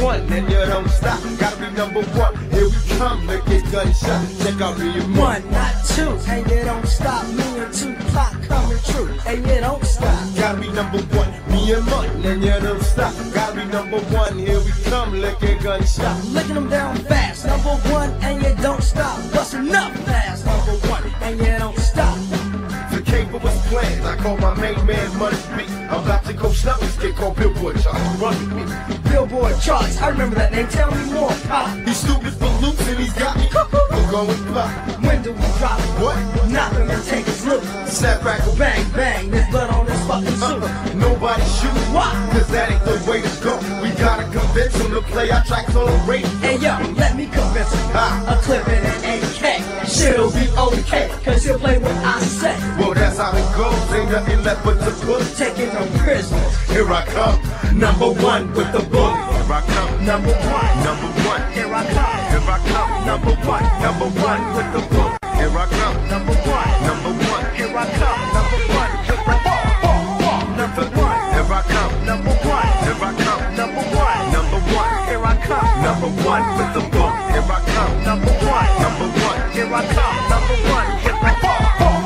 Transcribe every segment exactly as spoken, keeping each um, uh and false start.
one, and you don't stop. Gotta be number one. Here we come, look at gunshot. Check out me and one, not two, and you don't stop. Me and Tupac coming true, and you don't stop. Gotta be number one. Me and Martin, and you don't stop. Gotta be number one. Here we come, look at gunshot. Licking them down fast. Number one, and you don't stop. Busting up fast. Number one, and you don't stop. The cable was planned. I call my main man Money B. I'm about to go snuff this kid called Billboard Charts. Run with me. Billboard Charts, I remember that name. Tell me more, Pop. He's stupid for loops and he's got me. We're going pop. When do we drop it? What? Nothing to take us look. Snap, crackle, Bang, bang, there's blood on this fucking suit. Uh, nobody shoot. Why? Cause that ain't the way to go. We gotta convince him to play our tracks on the radio. Hey yo, let me convince him. Ah. A clip in an A K. Shit'll be okay, cause he'll play what I say. Well, that's how it goes. Ain't nothing left but to put. Taking no prisoners. Here I come. Number one with the bullet. Here I come. Number one. Number one. Here I come. Here I come. Number one. Number one with the bullet. Here I come. Number one. Number one. Here I come. Number one. Here I come. Number one. Here I come. Number one. Here I come. Number one. Number one. Here I come. Number one with the bullet. Here I come. Number one. Number one. Here I come. Number one. Here I come.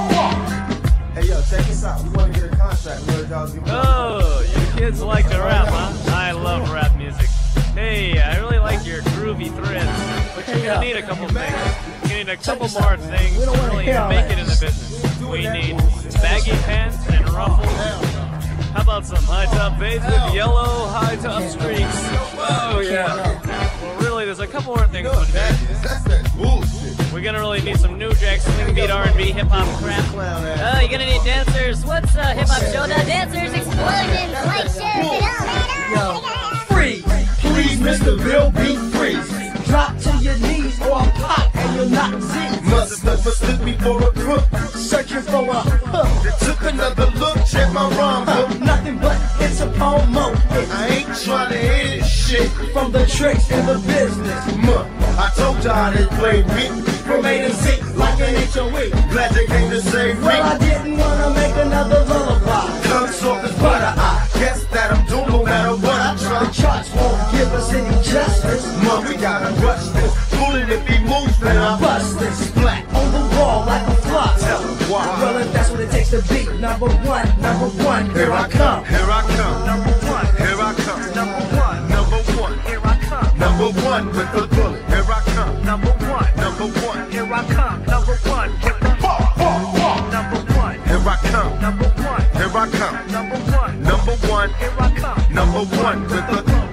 Hey yo, check this out. We want to get a contract. Where y'all's giving Oh, you kids like to rap, huh? I love rap music. Hey, I really like your groovy threads, but you're gonna need a couple things. You need a couple more things to really make it in the business. We need baggy pants and ruffles. How about some high top fades with yellow high top streaks? Oh yeah. Well, really, there's a couple more things. No, that, that's that bullshit. We're gonna really need some new jack swing beat R and B hip hop crap. Oh, you're gonna need dancers. What's uh, hip hop showdown? Dancers explosions like shit. Freeze, please, Mister Bill, be freeze. Drop to your knees or I'll pop and you'll not see. Must have mistook me for a crook. Searching for a hook. They took another look, check my rhyme book. Uh, nothing but it's a promo. I ain't trying to hear this shit From the tricks in the business. Muh, I told y'all how they play me. From A to Z, like an H O E. Glad they came to save me. Well, I didn't wanna make another lullaby. Tongue soft as butter, I guess that I'm doomed no matter what I The try. charts won't give us any justice. Muh, we gotta rush this. Pull it if he moves, then I Bust this splat on the wall like a fly. tell him why. Well, if that's what it takes to beat number one, number one, here I come. Here I come. Number one, Here I come. number one, Number one. here I come. Number one with the bullet. Here I come. Number one, Number one. here I come. Number one, here I come. Number one, Here I come. number one, Here I come. number one, Number one. here I come. Number one with the